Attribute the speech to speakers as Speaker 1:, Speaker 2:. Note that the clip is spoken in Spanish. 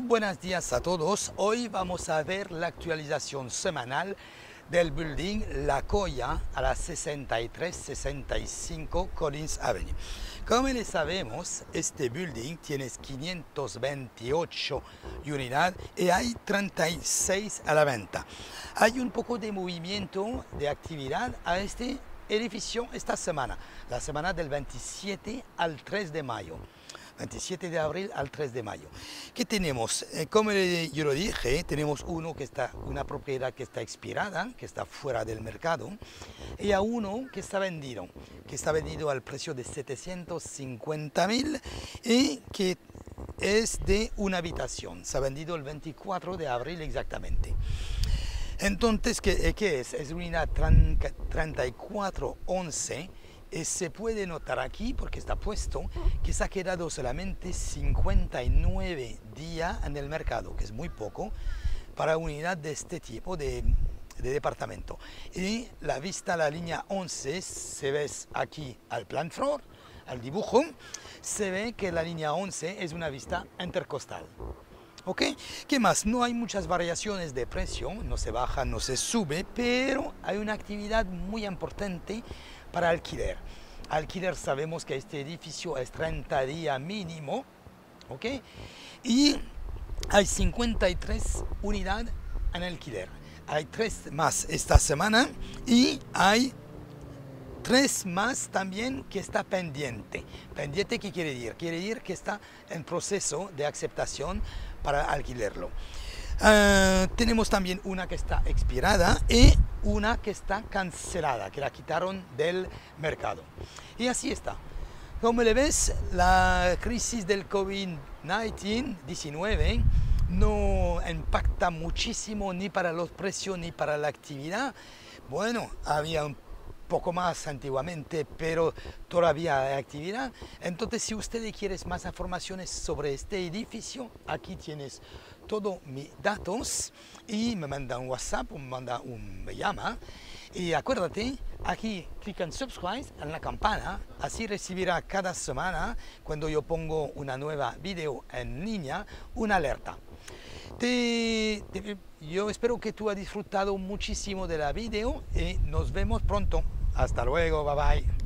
Speaker 1: Muy buenos días a todos. Hoy vamos a ver la actualización semanal del building La Colla a la 6365 Collins Avenue. Como les sabemos, este building tiene 528 unidades y hay 36 a la venta. Hay un poco de movimiento de actividad a este edificio esta semana, la semana del 27 al 3 de mayo. 27 de abril al 3 de mayo. ¿Qué tenemos? Como yo lo dije, tenemos una propiedad que está expirada, que está fuera del mercado, y a uno que está vendido al precio de 750.000 y que es de una habitación. Se ha vendido el 24 de abril exactamente. Entonces, ¿qué es? Es una 3411. Se puede notar aquí, porque está puesto, que se ha quedado solamente 59 días en el mercado, que es muy poco para unidad de este tipo de departamento. Y la vista a la línea 11, se ve aquí al plan floor, al dibujo, se ve que la línea 11 es una vista intercostal. ¿Ok? ¿Qué más? No hay muchas variaciones de precio, no se baja, no se sube, pero hay una actividad muy importante para alquiler. Alquiler, sabemos que este edificio es 30 días mínimo, ¿ok? Y hay 53 unidades en alquiler. Hay 3 más esta semana y hay 3 más también que está pendiente. ¿Pendiente qué quiere decir? Quiere decir que está en proceso de aceptación para alquilarlo. Tenemos también una que está expirada y una que está cancelada, que la quitaron del mercado. Y está. Como le ves, la crisis del COVID-19 no impacta muchísimo ni para los precios ni para la actividad. Bueno, había un poco más antiguamente, pero todavía hay actividad. Entonces, si usted quiere más informaciones sobre este edificio, aquí tienes todos mis datos y me manda un WhatsApp o me llama. Y acuérdate, aquí clica en subscribe, en la campana, así recibirá cada semana, cuando yo pongo una nueva video en línea, una alerta. Yo espero que tú has disfrutado muchísimo de la video y nos vemos pronto. Hasta luego, bye bye.